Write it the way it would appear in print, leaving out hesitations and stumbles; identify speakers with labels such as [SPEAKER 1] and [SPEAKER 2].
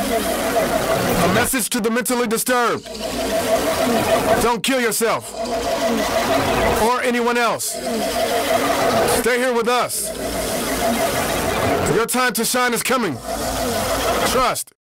[SPEAKER 1] A message to the mentally disturbed. Don't kill yourself or anyone else. Stay here with us. Your time to shine is coming. Trust.